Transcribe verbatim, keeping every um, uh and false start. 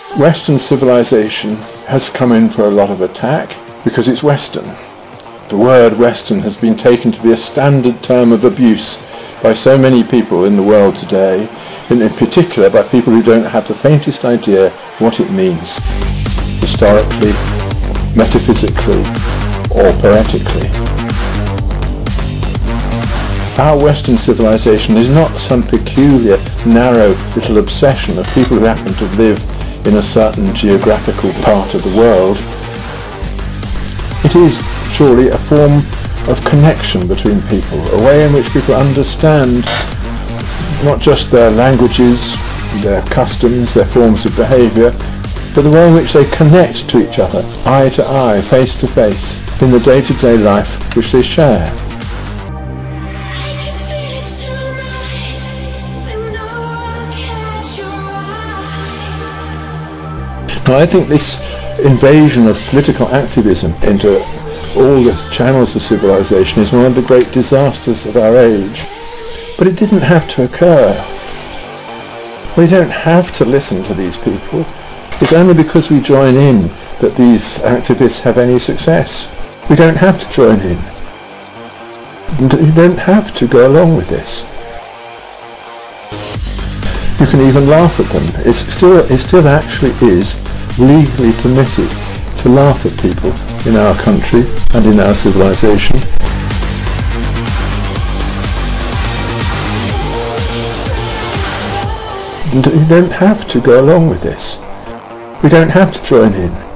Western civilization has come in for a lot of attack because it's Western. The word Western has been taken to be a standard term of abuse by so many people in the world today, and in particular by people who don't have the faintest idea what it means, historically, metaphysically, or poetically. Our Western civilization is not some peculiar, narrow little obsession of people who happen to live in a certain geographical part of the world. It is surely a form of connection between people, a way in which people understand not just their languages, their customs, their forms of behaviour, but the way in which they connect to each other, eye to eye, face to face, in the day-to-day life which they share. Now, I think this invasion of political activism into all the channels of civilization is one of the great disasters of our age. But it didn't have to occur. We don't have to listen to these people. It's only because we join in that these activists have any success. We don't have to join in. You don't have to go along with this. You can even laugh at them. It's still, it still actually is legally permitted to laugh at people in our country and in our civilization. And you don't have to go along with this. We don't have to join in.